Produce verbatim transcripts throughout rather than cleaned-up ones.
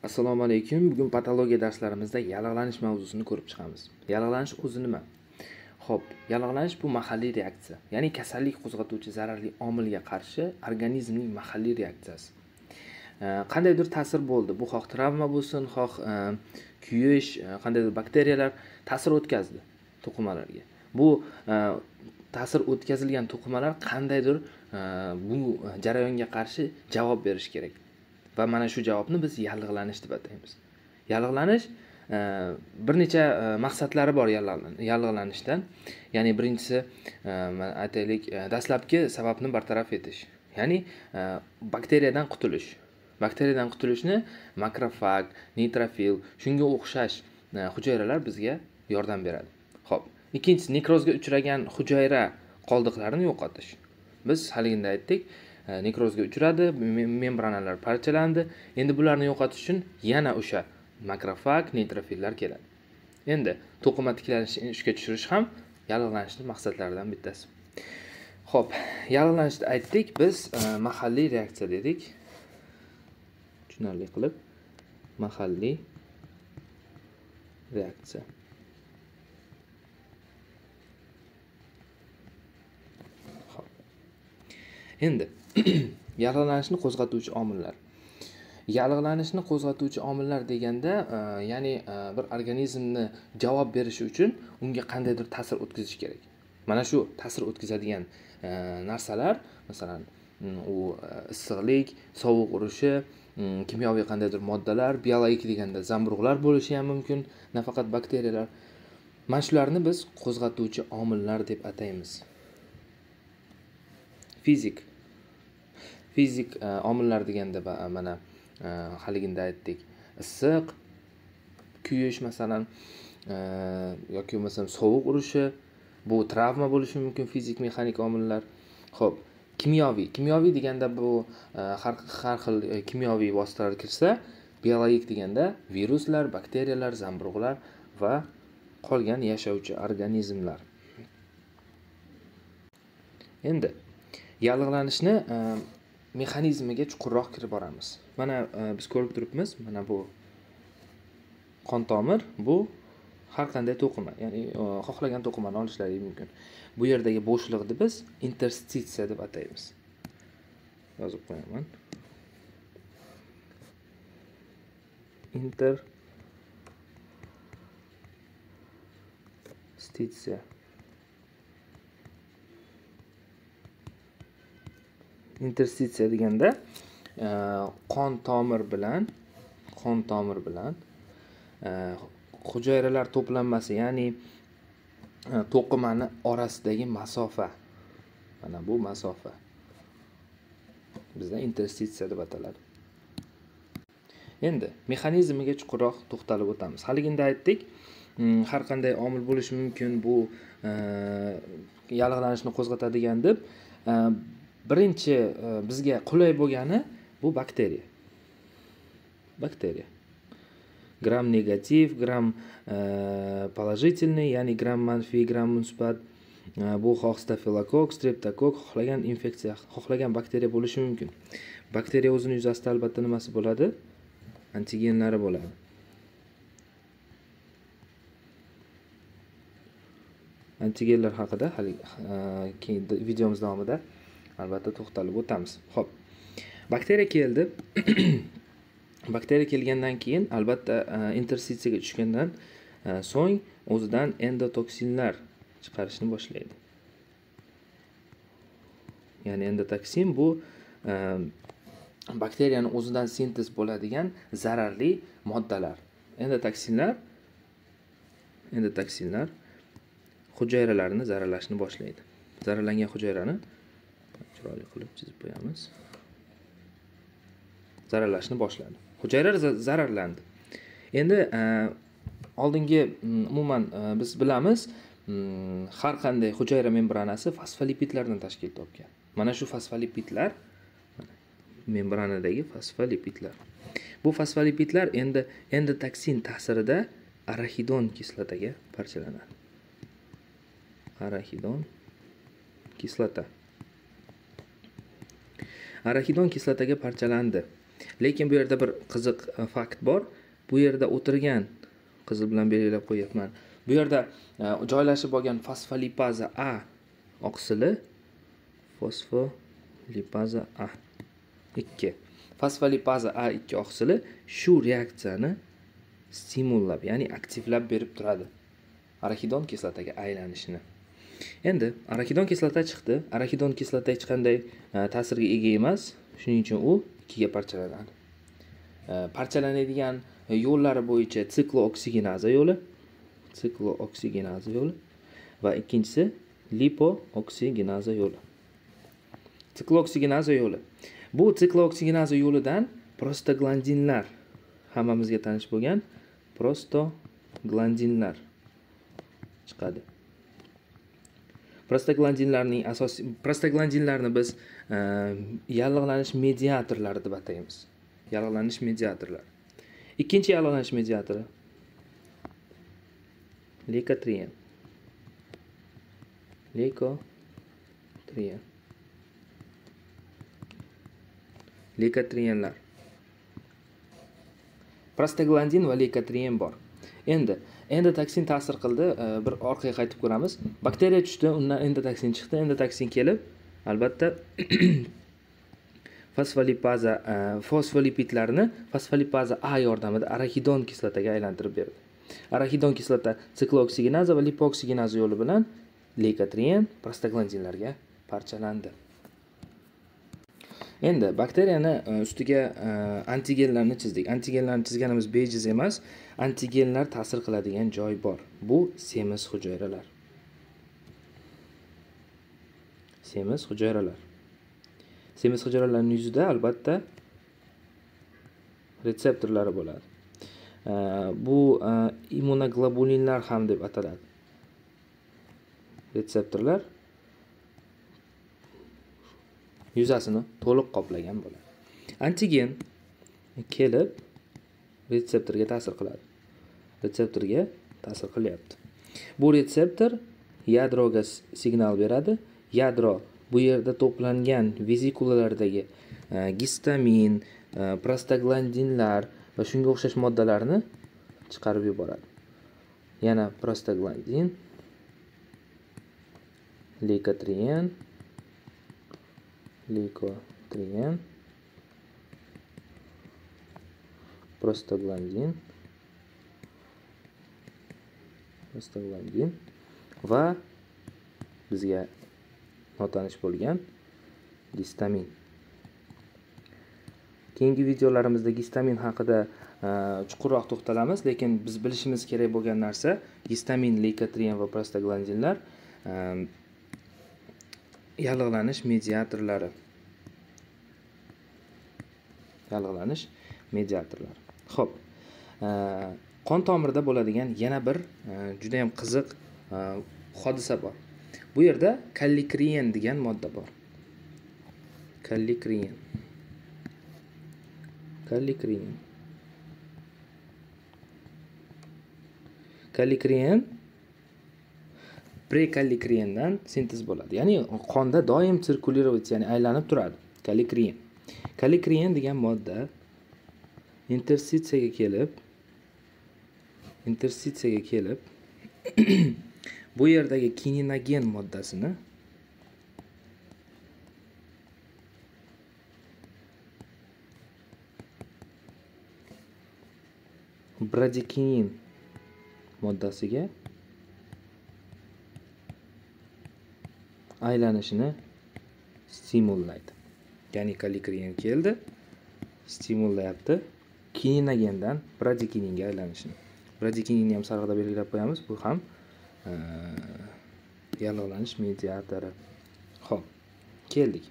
Assalomu alaykum. Bugun patologiya darslarimizda yallig'lanish mavzusini ko'rib chiqamiz. Yallig'lanish o'zi nima? Xo'p, yallig'lanish bu mahalliy reaksiya, ya'ni kasallik qo'zg'atuvchi zararli omilga qarshi organizmning mahalliy reaksiyasi. Qandaydir ta'sir bo'ldi, bu xoh travma bo'lsin, xoh kuyish, qandaydir bakteriyalar ta'sir o'tkazdi to'qimalarga. Bu ta'sir o'tkazilgan to'qimalar qandaydir bu jarayonga qarshi javob berish kerak. Va mana shu javobni biz yallig'lanish deb ataymiz. Yallig'lanish bir necha maqsadlari bor yallig'lanishdan. Ya'ni birinchisi aytaylik, dastlabki sababni bartaraf etish. Ya'ni bakteriyadan qutulish. Bakteriyadan qutulishni makrofag, neytrofil, shunga o'xshash hujayralar bizga yordam beradi. Xo'p, ikkinchisi nekrozga uchragan hujayra qoldiqlarini yo'qotish. Biz haligida aytdik, nekrozga uchradi, membranalar parchalandi. Endi bularni yo'qotish uchun yana o'sha makrofag, neytrofillar keladi. Endi to'qima tiklanishni ishga tushirish ham yallig'lanishning maqsadlaridan bittasi. Xo'p, yallig'lanishni aytdik, biz mahalliy reaksiya dedik. Tushunarli qilib, mahalliy reaksiya. Endi yallig'lanishni qo'zg'atuvchi omillar. Yallig'lanishni qo'zg'atuvchi omillar deganda, ya'ni bir organizmni javob berishi uchun unga qandaydir ta'sir o'tkazish kerak. Mana shu ta'sir o'tkazadigan narsalar, masalan, u issiqlik, sovuq urishi, kimyoviy qandaydir moddalar, biologik deganda zamburug'lar bo'lishi ham mumkin, nafaqat bakteriyalar. Mana shularni biz qo'zg'atuvchi omillar deb ataymiz. Fizik Fizik omillar deganda mana haliginda aytdik. Issiq, kuyish masalan, yoki masalan sovuq urishi, bu travma bo'lishi mumkin, fizik mexanik omillar. Xo'p, kimyoviy. Kimyoviy deganda bu har har xil kimyoviy vositalar kirsa, biologik deganda viruslar, bakteriyalar, zamburug'lar va qolgan yashovchi organizmlar. Endi yallig'lanishni mexanizmiga chuqurroq kirib boramiz. Mana biz ko'rib turibmiz, mana bu qon tomir, bu har qanday to'qima, ya'ni xohlagan to'qimani olishlari mumkin. Bu yerdagi bo'shliqni biz interstitsiya deb ataymiz. Yozib qo'yaman. Interstitsiya. Interstitsiya deganda qon tomir bilan qon tomir bilan hujayralar to'planmasi, ya'ni to'qimani orasidagi masofa. Mana bu masofa bizda interstitsiya deb ataladi. Endi mexanizmiga chuqurroq to'xtalib o'tamiz. Haliginda aytdik, har qanday omil bo'lishi mumkin bu yallig'lanishni qo'zg'atadigan deb. Birinchi bizga qulay bo'lgani bu bakteriya. Bakteriya. Gram negativ, gram положительный, ya'ni gram manfiy, gram musbat. Bu xoh stafilokok, streptokok, xohlagan infeksiya, xohlagan bakteriya bo'lishi mumkin. Bakteriya o'zining yuzasida albatta nimasi bo'ladi? Antigenlari bo'ladi. Antigenlar haqida hali keyin videomiz davomida albatta to'xtalib o'tamiz. Xo'p. Bakteriya keldi. Bakteriya kelgandan keyin albatta interstitsiyaga tushgandan so'ng o'zidan endotoksinlar chiqarishni boshlaydi. Ya'ni endotoksin bu bakteriyani o'zidan sintez bo'ladigan zararli moddalar. Endotoksinlar endotoksinlar hujayralarni zararlashni boshlaydi. Zararlangan hujayrani chiroyli qilib chizib qo'yamiz. Zararlashni boshladi. Hujayralar zararlandi. Endi oldingi umuman biz bilamiz, har qanday hujayra membranasi fosfolipidlardan tashkil topgan. Mana shu fosfolipidlar membranadagi fosfolipidlar. Bu fosfolipidlar endi endotoksin ta'sirida arachidon kislotaga parchalanadi. Arachidon kislota. Arachidon kislotaga parchalandi. Lekin bu yerda bir qiziq fakt bor. Bu yerda o'tirgan qizil bilan belgilab qo'yapman. Bu yerda joylashib olgan fosfolipaza A oqsili fosfolipaza A ikki. Fosfolipaza A ikki oqsili shu reaksiyani stimullab, ya'ni aktivlab berib turadi arachidon kislotaga aylanishini. Endi arachidon kislota chiqdi. Arachidon kislota hech qanday ta'sirga ega emas. Shuning uchun u ikkiga parchalanadi. Parchalanadigan yo'llari bo'yicha siklooksigenaza yo'li, siklooksigenaza yo'li va ikkinchisi lipooksigenaza yo'li. Siklooksigenaza yo'li. Bu siklooksigenaza yo'lidan prostaglandinlar, hammamizga tanish bo'lgan prostaglandinlar chiqadi. Prostaglandinlarning asosiy prostaglandinlarni biz yallig'lanish mediatorlari deb ataymiz. Yallig'lanish mediatorlari. Ikkinchi yallig'lanish mediatori leukotriен. Leukotrien. Leukotrienlar. Prostaglandin va leukotrien bor. Endi endotoksin ta'sir qildi. Bir orqaga qaytib ko'ramiz. Bakteriya tushdi, undan endotoksin chiqdi. Endotoksin kelib, albatta fosfolipaza fosfolipidlarni fosfolipaza A yordamida arachidon kislotaga aylantirib berdi. Arachidon kislota siklooksigenaza va lipooksigenaza yo'li bilan leukotrien prostaglandinlarga parchalandi. Endi bakteriyani ustiga antigenlarni chizdik. Antigenlarni chizganimiz bejiz emas. Antigenlar ta'sir qiladigan joy bor. Bu semiz hujayralar. Semiz hujayralar. Semiz hujayralarning yuzida albatta retseptorlari bo'ladi. Bu immunoglobulinlar ham deb ataladi. Retseptorlar yuzasini to'liq qoplagan bo'ladi. Antigen kelib retseptorga ta'sir qiladi. Retseptorga ta'sir qilyapti. Bu retseptor yadroga signal beradi. Yadro bu yerda to'plangan vezikulalardagi gistamin, prostaglandinlar va shunga o'xshash moddalarni chiqarib yuboradi. Yana prostaglandin, leukotrien, leukotrien, prostaglandin, prostaglandin va bizga notanish bo'lgan gistamin. Keyingi videolarimizda gistamin haqida chuqurroq to'xtalamiz, lekin biz bilishimiz kerak bo'lgan narsa gistamin, leukotrien va prostaglandinlar yallig'lanish mediatorlari. Yallig'lanish mediatorlari. Xo'p, qon tomirida bo'ladigan yana bir juda ham qiziq hodisa bor. Bu yerda kallikrien degan modda bor. Kallikrien. Kallikrien. Kallikrien prekallikriendan sintez bo'ladi. Ya'ni qonda doim sirkulировать, ya'ni aylanib turadi. Kallikrien. Kallikrien degan modda interstitsiyaga kelib, interstitsiyaga kelib bu yerdagi kininogen moddasini bradikinin moddasiga aylanishini stimullaydi. Ya'ni kallikrien keldi, stimullayapti kininogendan bradikininga aylanishini. Bradikininni ham sarg'ada belgilab qo'yamiz. Bu ham yallig'lanish mediatori. Xo'p, keldik.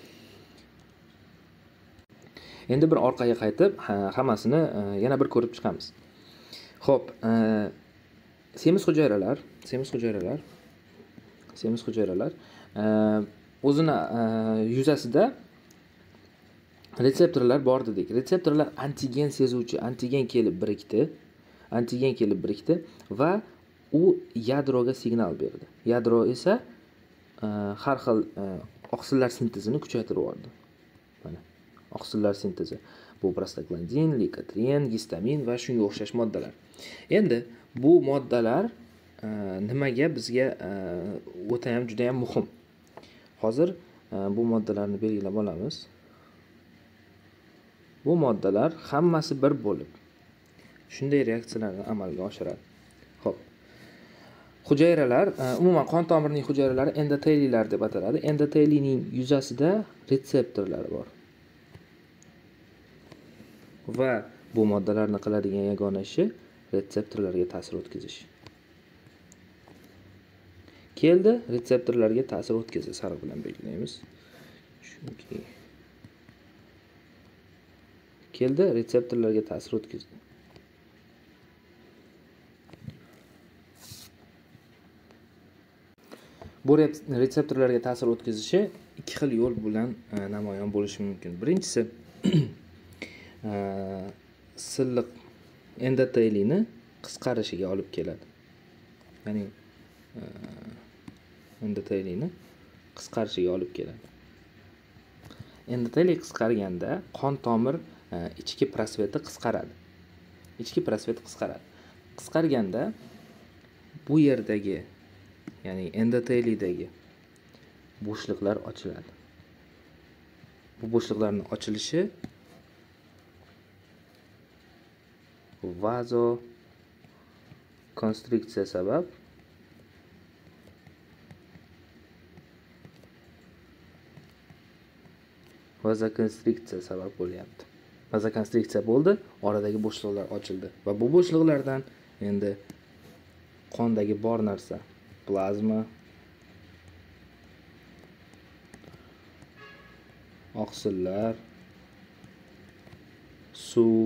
Endi bir orqaga qaytib, hammasini yana bir ko'rib chiqamiz. Xo'p, semiz hujayralar, semiz hujayralar, semiz hujayralar o'zini yuzasida retseptorlar bor dedik. Retseptorlar antigen sezuvchi, antigen kelib birikdi, antigen kelib birikdi va u yadroga signal berdi. Yadro esa har xil oqsillar sintezini kuchaytirib yubordi. Mana, oqsillar sintezi. Bu prostaglandin, likotrien, gistamin va shunga o'xshash moddalar. Endi bu moddalar e, nimaga bizga o'ta ham juda ham muhim. Hozir e, bu moddalarni belgilab olamiz. Bu moddalar hammasi bir bo'lib shunday reaksiyalarni amalga oshiradi. Xo'p. Hujayralar, umuman qon tomirining hujayralari endoteliyalar deb ataladi. Endoteliyaning yuzasida retseptorlar bor. Va bu moddalarni qiladigan yagona ishi retseptorlarga ta'sir o'tkazish. Keldi, retseptorlarga ta'sir o'tkazadi, sariq bilan belgilaymiz. Chunki keldi, retseptorlarga ta'sir o'tkazdi. Bu retseptorlarga ta'sir o'tkazishi ikki xil yo'l bilan namoyon bo'lishi mumkin. Birinchisi silliq endoteliyni qisqarishiga olib keladi. Ya'ni endoteliyni qisqarishiga olib keladi. Endoteliy qisqarganda qon tomir ichki prosveti qisqaradi. Ichki prosvet qisqaradi. Qisqarganda bu yerdagi, ya'ni endoteliydagi bo'shliqlar ochiladi. Bu bo'shliqlarning ochilishi vazokonstriksiya sabab vazokonstriksiya sabab bo'lyapti. Vazokonstriksiya bo'ldi, oradagi bo'shliqlar ochildi va bu bo'shliqlardan endi qondagi bor narsa, plazma, oqsillar, suv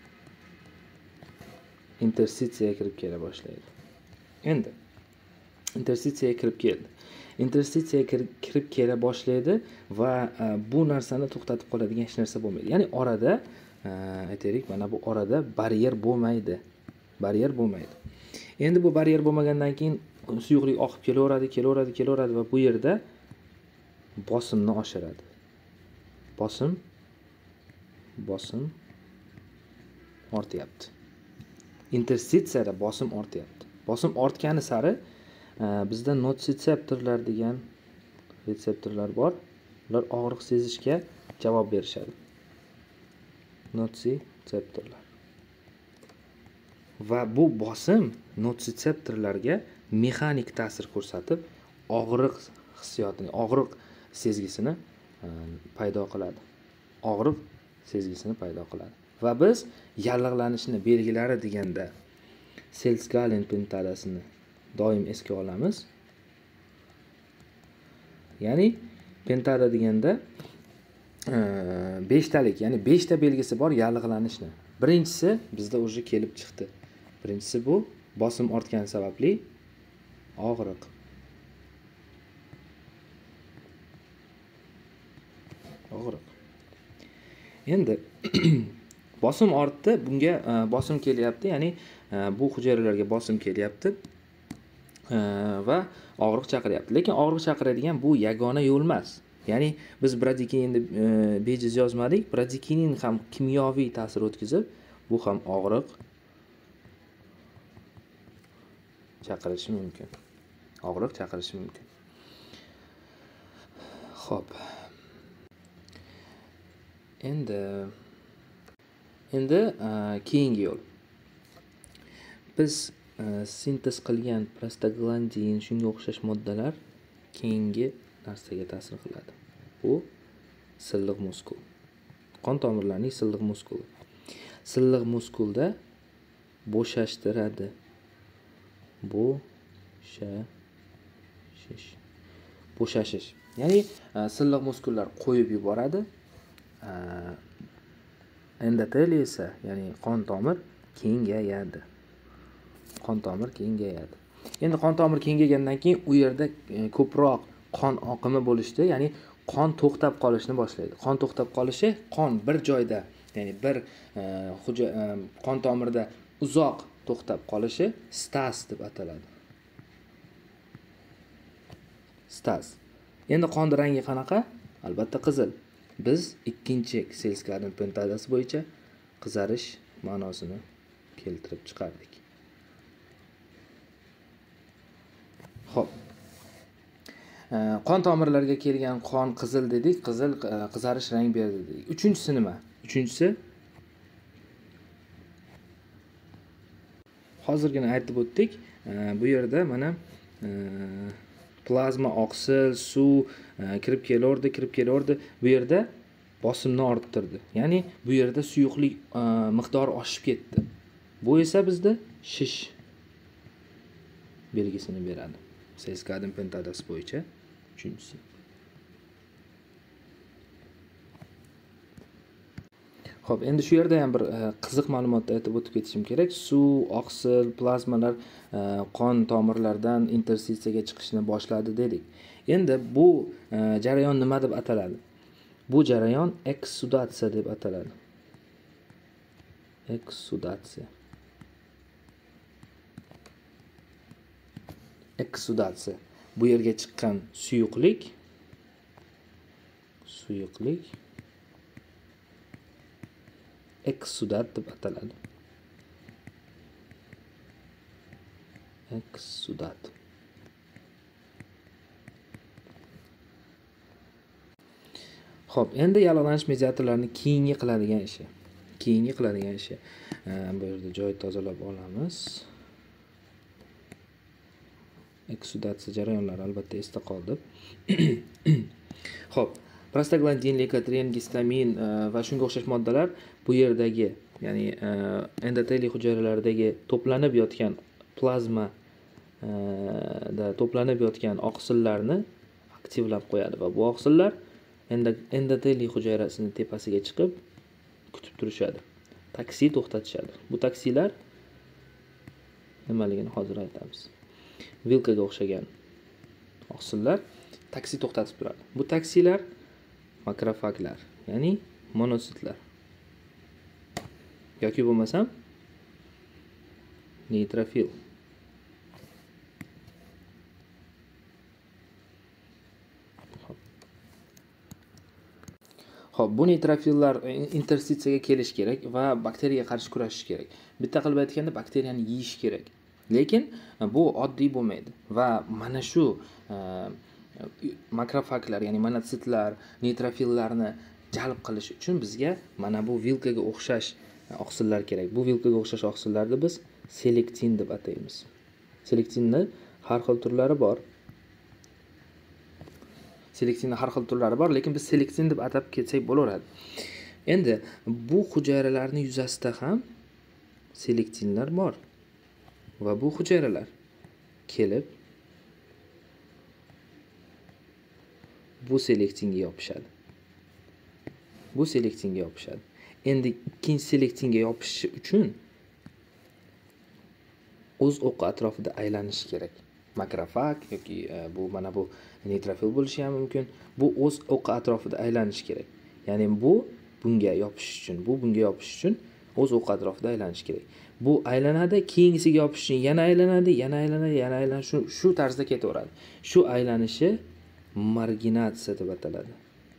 interstitsiyaga kirib kela boshlaydi. Endi interstitsiyaga kirib keldi. Interstitsiyaga kirib kela boshlaydi va bu narsani to'xtatib qoladigan hech narsa bo'lmaydi. Ya'ni orada aytaylik, mana bu orada baryer bo'lmaydi. Baryer bo'lmaydi. Endi bu baryer bo'lmagandan keyin suyuqlik oqib kelaveradi, kelaveradi, kelaveradi va bu yerda bosimni oshiradi. Bosim bosim ortyapti. Interstitsiyada bosim ortyapti. Bosim ortgani sari bizda notsitseptorlar degan retseptorlar bor. Ular og'riq sezishga javob berishadi. Notsitseptorlar. Va bu bosim notsitseptorlarga mexanik ta'sir ko'rsatib, og'riq hissiyotini, og'riq sezgisini paydo qiladi. Og'riq sezgisini paydo qiladi. Va biz yallig'lanishni belgilari deganda Sels-Galen pentadasini doim esga olamiz. Ya'ni pentada deganda beshtalik, ya'ni beshta belgisi bor yallig'lanishni. Birinchisi bizda o'zi kelib chiqdi. Birinchisi bu bosim ortgani sababli og'riq. Og'riq. Endi bosim ortdi, bunga bosim kelyapti, ya'ni bu hujayralarga bosim kelyapti va og'riq chaqiryapti. Lekin og'riq chaqiradigan bu yagona yo'l emas. Ya'ni biz bradikininni bejiz yozmadik. Bradikinin ham kimyoviy ta'sir o'tkazib, bu ham og'riq chaqirishi mumkin. Og'riq chaqirishi mumkin. Xo'p. Endi endi keyingi yo'l. Biz sintez qilgan prostaglandin, shunga o'xshash moddalar keyingi narsaga ta'sir qiladi. Bu silliq muskul. Qon tomirlarining silliq muskuli. Silliq muskulda bo'shashtiradi. Bo'shashish. Bo'shashish. Ya'ni silliq muskullar qo'yib yuboradi. Endoteliy esa, ya'ni qon tomir kengayadi. Qon tomir kengayadi. Endi qon tomir kengagandan keyin u yerda ko'proq qon oqimi bo'lishdi, ya'ni qon to'xtab qolishni boshlaydi. Qon to'xtab qolishi, qon bir joyda, ya'ni bir qon tomirda uzoq to'xtab qolishi staz deb ataladi. Staz. Endi qon rangi qanaqa? Albatta qizil. biz ikkinchi Ksels-Gardner pentadasi bo'yicha qizarish ma'nosini keltirib chiqardik. Xo'p. Qon tomirlariga kelgan qon qizil dedik, qizil qizarish rang berdi dedik. Uchinchisi nima? Uchinchisi hozirgina aytib o'tdik. Bu yerda mana plazma, oqsil, suv kirib kelaverdi, kirib kelaverdi. Bu yerda bosimni orttirdi. Ya'ni bu yerda suyuqlik miqdori oshib ketdi. Bu esa bizda shish belgisini beradi. Ksels-Gardner pentadasi bo'yicha uchinchisi. Xo'p, endi shu yerda ham bir qiziq ma'lumotni aytib o'tib ketishim kerak. Suv, oqsil, plazmalar qon tomirlaridan interstitsiyaga chiqishni boshladi dedik. Endi bu jarayon nima deb ataladi? Bu jarayon eksudatsiya deb ataladi. Eksudatsiya. Eksudatsiya. Bu yerga chiqqan suyuqlik suyuqlik eksudat deb ataladi. Eksudat. Xo'p, endi yallig'lanish mediatorlarini keyingi qiladigan ishi. Keyingi qiladigan ishi. Bu yerda joy tozalab olamiz. Eksudatsiya jarayonlari albatta esda qoldi. Xo'p, prostaglandin, leykotrien, gistamin va shunga o'xshash moddalar bu yerdagi, ya'ni endoteliy hujayralardagi to'planib yotgan plazma da to'planib yotgan oqsillarni aktivlab qo'yadi va bu oqsillar endoteliy hujayrasini tepasiga chiqib kutib turishadi. Taksi to'xtatishadi. Bu taksilar nimaligini hozir aytamiz. Vilkaga o'xshagan oqsillar taksi to'xtatib turadi. Bu taksilar makrofaglar, ya'ni monositlar. Yoki bo'lmasam neytrofil. Xo'p, bu neytrofillar interstitsiyaga kelish kerak va bakteriyaga qarshi kurashish kerak. Bitta qilib aytganda bakteriyani yeyish kerak. Lekin bu oddiy bo'lmaydi va mana shu makrofaglar, ya'ni monotsitlar, neytrofillarni jalb qilish uchun bizga mana bu vilkaga o'xshash oqsillar kerak. Bu vilkaga o'xshash oqsillarni biz selektin deb ataymiz. Selektinning har xil turlari bor. Selektinning har xil turlari bor, lekin biz selektin deb atab ketsak bo'laveradi. Endi bu hujayralarning yuzasida ham selektinlar bor. Va bu hujayralar kelib bu selektinga yopishadi. Bu selektinga yopishadi. Endi ikkinchi selektinga yopishishi uchun o'z o'qi atrofida aylanishi kerak. Makrofag yoki bu mana bu neytrofil bo'lishi ham mumkin. Bu o'z o'qi atrofida aylanishi kerak. Ya'ni bu bunga yopish uchun, bu bunga yopish uchun o'z o'qi atrofida aylanishi kerak. Bu aylanadi, keyingisiga yopish uchun yana aylanadi, yana aylanadi, yana aylanadi, shu shu tarzda ketaveradi. Shu aylanishi marginatsiya deb ataladi.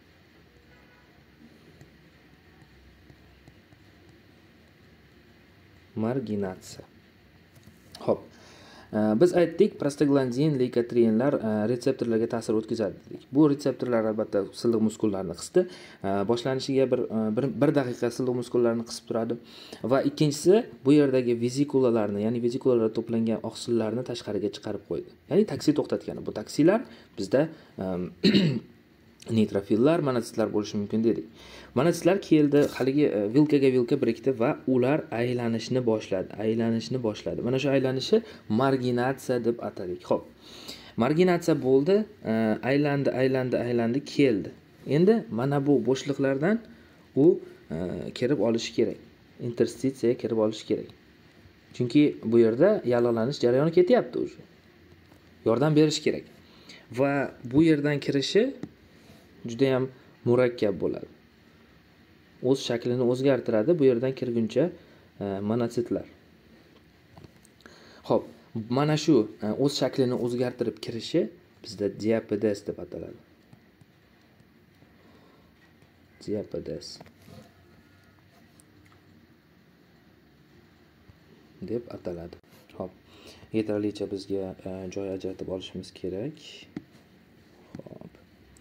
Marginatsiya. Xo'p. Biz aytdik, prostaglandin, leykotrienlar retseptorlarga ta'sir o'tkazadi dedik. Bu retseptorlar albatta silliq muskullarni qisdi. Boshlanishiga bir, bir bir daqiqa silliq muskullarni qisib turadi va ikkinchisi bu yerdagi vezikulalarni, ya'ni vezikulalarda to'plangan oqsillarni tashqariga chiqarib qo'ydi. Ya'ni taksi to'xtatgan. Bu taksilar bizda neytrofillar, monotsitlar bo'lishi mumkin dedik. Monotsitlar keldi, haligi vilkaga vilka birikdi va ular aylanishni boshladi. Aylanishni boshladi. Mana shu aylanishi marginatsiya deb atadik. Xo'p. Marginatsiya bo'ldi, aylandi, aylandi, aylandi, keldi. Endi mana bu bo'shliqlardan u kirib olishi kerak. Interstitsiyaga kirib olishi kerak. Chunki bu yerda yallig'lanish jarayoni ketyapti o'zi. Yordam berish kerak. Va bu yerdan kirishi juda ham murakkab bo'ladi. O'z shaklini o'zgartiradi bu yerdan kirguncha monotsitlar. Xo'p, mana shu o'z shaklini o'zgartirib kirishi bizda diapedes deb ataladi. diabetes deb ataladi. Xo'p, yetarlicha bizga joy ajratib olishimiz kerak. Xo'p.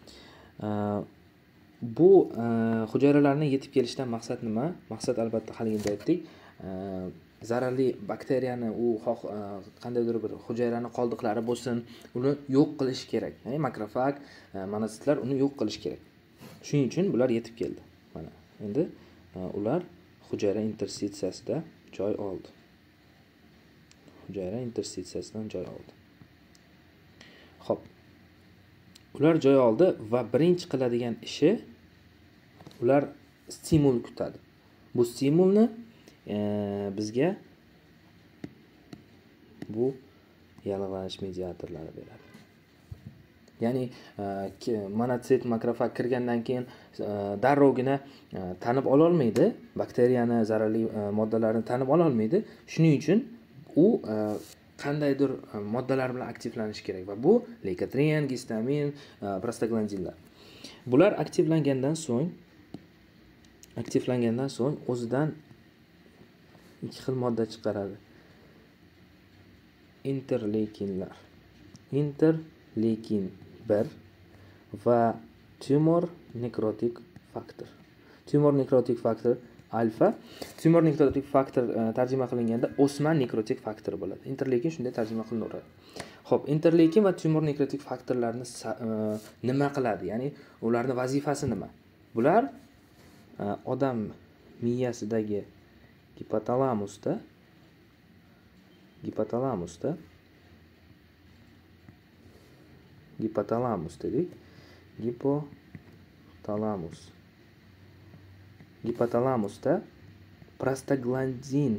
Bu hujayralarning yetib kelishidan maqsad nima? Maqsad albatta haligida aytdik. Zararli bakteriyani u xoh qandaydir bir hujayraning qoldiqlari bo'lsin, uni yo'q qilish kerak. Ya'ni makrofag, monotitlar uni yo'q qilish kerak. Shuning uchun bular yetib keldi. Mana endi ular hujayra intersitsiyasida joy oldi. Hujayra intersitsiyasidan joy oldi. Xo'p. Ular joy oldi va birinchi qiladigan ishi ular stimul kutadi. Bu stimulni e, bizga bu yallig'lanish mediatorlari beradi. Ya'ni e, monotsit makrofag kirgandan keyin e, darrovgina e, tanib ola olmaydi, bakteriyani, zararli e, moddalarni tanib ola olmaydi. Shuning uchun u e, qandaydir moddalar bilan aktivlanishi kerak va bu leykotriен, gistamin, prostaglandinlar. Bular aktivlangandan so'ng aktivlangandan so'ng o'zidan ikki xil modda chiqaradi. Interleykinlar. Interleykin bir va tumor nekrotik faktor. Tumor nekrotik faktor alfa. Tumor nekrotik faktor tarjima qilinganda o'sma nekrotik faktor bo'ladi. Interleykin shunday tarjima qilinadi. Xo'p, interleykin va tumor nekrotik faktorlarni nima qiladi? Ya'ni ularning vazifasi nima? Bular odam miyasidagi gipotalamusda gipotalamusda gipotalamus dedik. Gipotalamus. Gipotalamusda prostaglandin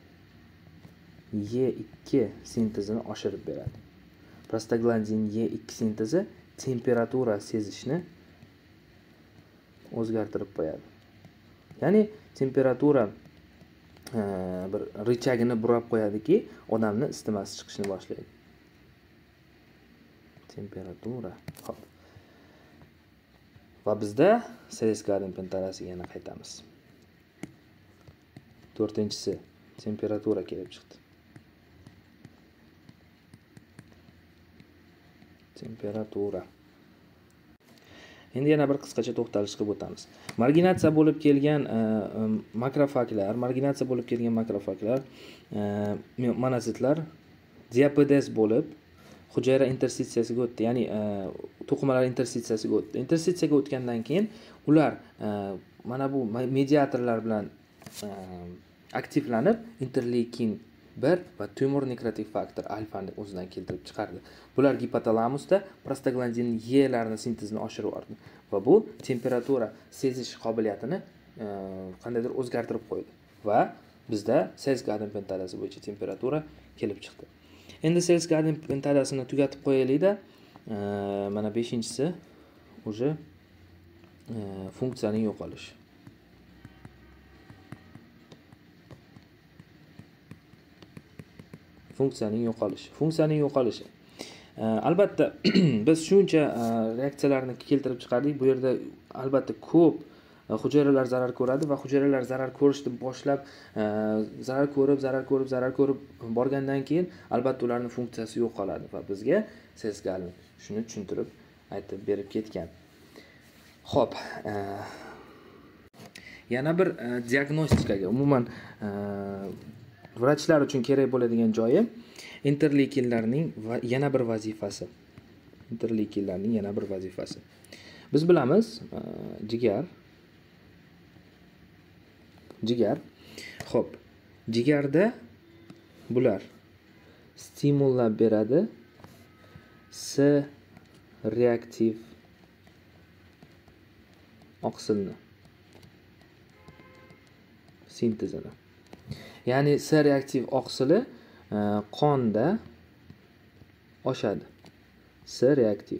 E ikki sintezini oshirib beradi. Prostaglandin E ikki sintezi temperatura sezishni o'zgartirib qo'yadi. Ya'ni temperatura e, bir richagini burab qo'yadiki, odamni isitmasi chiqishni boshlaydi. Temperatura. Xo'p. Va bizda Sales-Garden pentalasiga yana qaytamiz. to'rtinchisi temperatura kelib chiqdi. Temperatura. Endi yana bir qisqacha to'xtalish qilib o'tamiz. Marginatsiya bo'lib kelgan makrofaglar, marginatsiya bo'lib kelgan makrofaglar, monotitlar diabetes bo'lib hujayra intersitsiyasiga o'tdi. Ya'ni to'qimalar intersitsiyasiga o'tdi. Intersitsiyaga o'tgandan keyin ular mana bu mediatorlar bilan aktivlanib interleykin bir va tumor nekrotik faktor alfani o'zidan keltirib chiqardi. Bular gipotalamusda prostaglandin E larini sintezini oshirib yubordi va bu temperatura sezish qobiliyatini qandaydir o'zgartirib qo'ydi va bizda Sales-Garden pentalasi bo'yicha temperatura kelib chiqdi. Endi Sales-Garden pentalasini tugatib qo'yaylik-da. Mana beshinchisi o'sha funksiyaning yo'qolishi. Funksiyaning yo'qolishi. Funksiyaning yo'qolishi. Albatta biz shuncha reaksiyalarni keltirib chiqardik. Bu yerda albatta ko'p hujayralar zarar ko'radi va hujayralar zarar ko'rishni boshlab zarar ko'rib, zarar ko'rib, zarar ko'rib borgandan keyin albatta ularning funksiyasi yo'qoladi va bizga Sales-Garden shuni tushuntirib aytib berib ketgan. Xo'p, yana bir diagnostikaga, umuman vrachlar uchun kerak bo'ladigan joyi interleykinlarning yana bir vazifasi. Interleykinlarning yana bir vazifasi. Biz bilamiz, jigar jigar. Xo'p, jigarda bular stimullab beradi S reaktiv oqsilni sintezini. Ya'ni S reaktiv oqsili qonda oshadi. S reaktiv.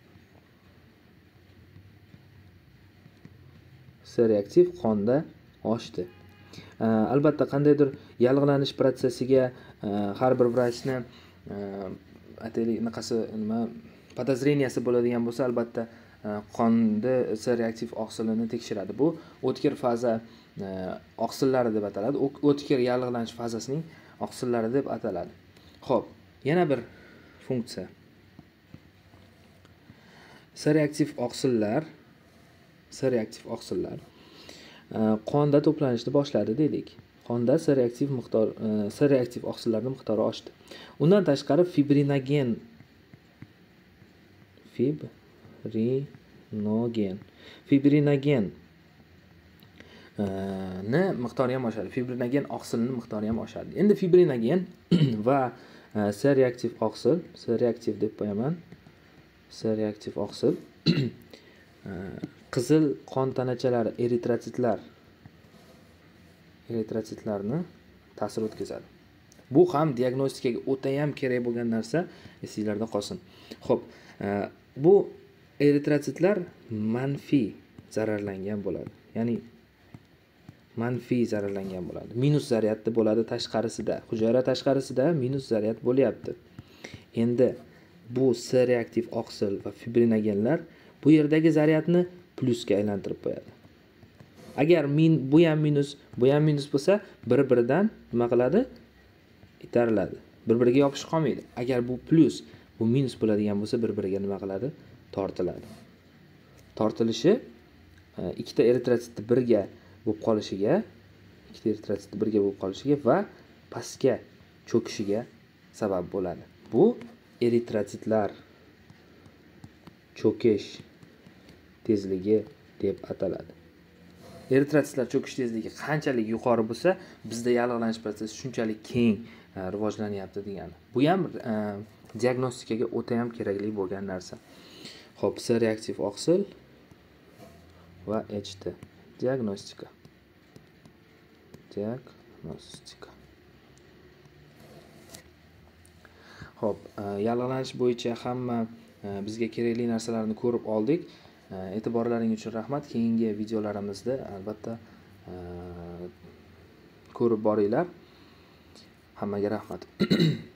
S reaktiv qonda oshdi. Albatta qandaydir yallig'lanish protsessiga har bir vrachni aytaylik, naqasi nima podozreniyasi bo'ladigan bo'lsa, albatta qonda S reaktiv oqsilini tekshiradi. Bu o'tkir faza oqsillari deb ataladi. O'tkir yallig'lanish fazasining oqsillari deb ataladi. Xo'p, yana bir funksiya. S reaktiv oqsillar S reaktiv oqsillar qonda to'planishni boshladi dedik. Qonda S reaktiv miqdor S reaktiv oqsillarning miqdori oshdi. Undan tashqari fibrinogen fibrinogen fibrinogen ni miqdori ham oshadi. Fibrinogen oqsilining miqdori ham oshadi. Endi fibrinogen va S reaktiv oqsil, S reaktiv deb qo'yaman. S reaktiv oqsil qizil qon tanachalari, eritrotsitlar eritrotsitlarni ta'sir o'tkazadi. Bu ham diagnostikaga o'ta ham kerak bo'lgan narsa, esingizda qolsin. Xo'p, bu eritrotsitlar manfiy zararlangan bo'ladi. Ya'ni manfiy zararlangan bo'ladi. Minus zaryadda bo'ladi tashqarisida. Hujayra tashqarisida minus zaryad bo'lyapti. Endi bu S reaktiv oqsil va fibrinogenlar bu yerdagi zaryadni plyusga aylantirib qo'yadi. Agar min bu ham minus, bu ham minus bo'lsa, bir-biridan nima qiladi? Itariladi. Bir-biriga yopishib qolmaydi. Agar bu plyus, bu minus bo'ladigan bo'lsa, bir-biriga nima qiladi? Tortiladi. Tortilishi ikkita eritrotsitni birga bo'lib qolishiga, ikkita eritrotsitni birga bo'lib qolishiga va pastga cho'kishiga sabab bo'ladi. Bu eritrotsitlar cho'kish tezligi deb ataladi. Eritrotsitlar cho'kish tezligi qanchalik yuqori bo'lsa, bizda yallig'lanish prosessi shunchalik keng rivojlanyapti degani. Bu ham diagnostikaga o'ta ham kerakli bo'lgan narsa. Xo'p, S reaktiv oqsil va H T diagnostika. Diagnostika. Xo'p, yallig'lanish bo'yicha hamma bizga kerakli narsalarni ko'rib oldik. E'tiborlaringiz uchun rahmat. Keyingi videolarimizda albatta ko'rib boringlar. Hammaga rahmat.